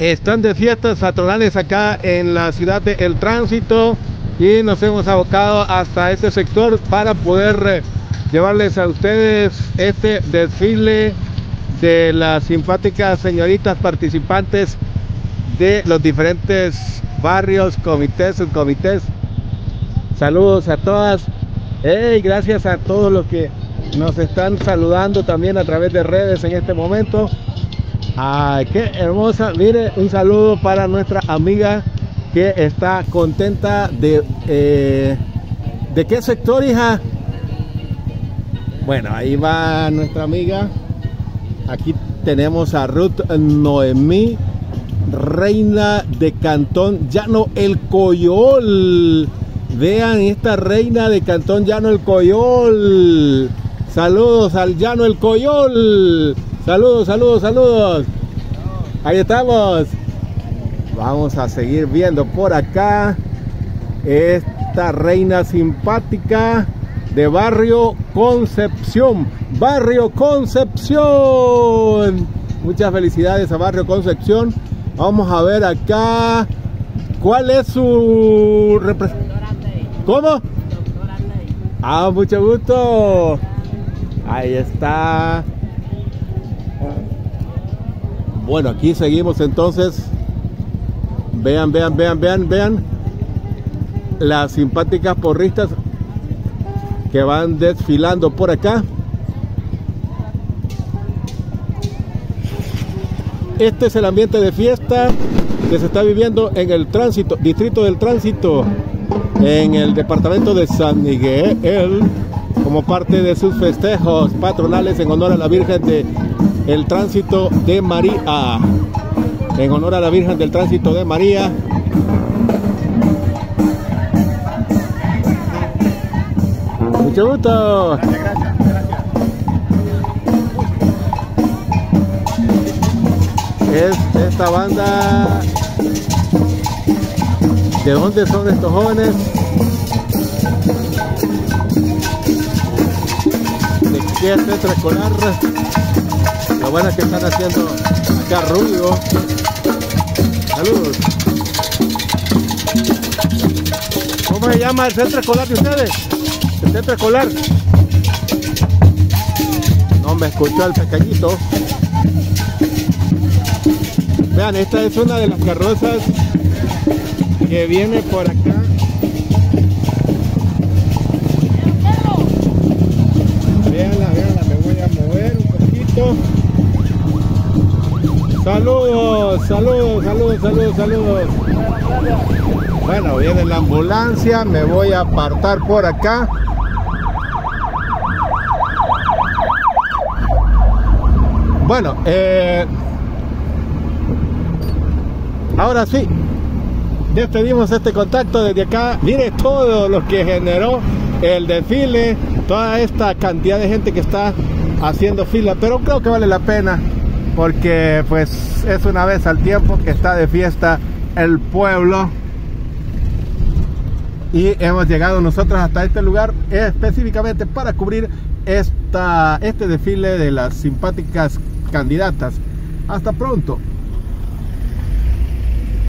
Están de fiestas patronales acá en la ciudad de El Tránsito y nos hemos abocado hasta este sector para poder llevarles a ustedes este desfile de las simpáticas señoritas participantes de los diferentes barrios, comités, subcomités. Saludos a todas. Hey, gracias a todos los que nos están saludando también a través de redes en este momento. Ay, qué hermosa. Mire, un saludo para nuestra amiga que está contenta ¿de qué sector, hija? Bueno, ahí va nuestra amiga. Aquí tenemos a Ruth Noemí, reina de Cantón Llano El Coyol. Vean esta reina de Cantón Llano El Coyol. Saludos al Llano El Coyol. Saludos, saludos, saludos. Ahí estamos. Vamos a seguir viendo por acá esta reina simpática de Barrio Concepción. Barrio Concepción. Muchas felicidades a Barrio Concepción. Vamos a ver acá cuál es su representación. ¿Cómo? Ah, mucho gusto. Ahí está. Bueno, aquí seguimos entonces. Vean, vean, vean, vean, vean las simpáticas porristas que van desfilando por acá. Este es el ambiente de fiesta que se está viviendo en el Tránsito, Distrito del Tránsito, en el departamento de San Miguel, como parte de sus festejos patronales en honor a la Virgen de el Tránsito de María. En honor a la Virgen del Tránsito de María. Mucho gusto. Gracias, gracias, gracias. Es esta banda. ¿De dónde son estos jóvenes? ¿De qué es Centro Escolar? Lo bueno es que están haciendo acá ruido. Saludos. ¿Cómo se llama el centro escolar de ustedes? El centro escolar. No me escuchó el pequeñito. Vean, esta es una de las carrozas que viene por acá. Veanla, veanla, me voy a mover un poquito. Saludos, saludos, saludos, saludos, saludos. Bueno, viene la ambulancia, me voy a apartar por acá. Bueno, ahora sí, despedimos este contacto desde acá. Mire todo lo que generó el desfile, toda esta cantidad de gente que está haciendo fila, pero creo que vale la pena porque pues es una vez al tiempo que está de fiesta el pueblo. Y hemos llegado nosotros hasta este lugar específicamente para cubrir este desfile de las simpáticas candidatas. Hasta pronto.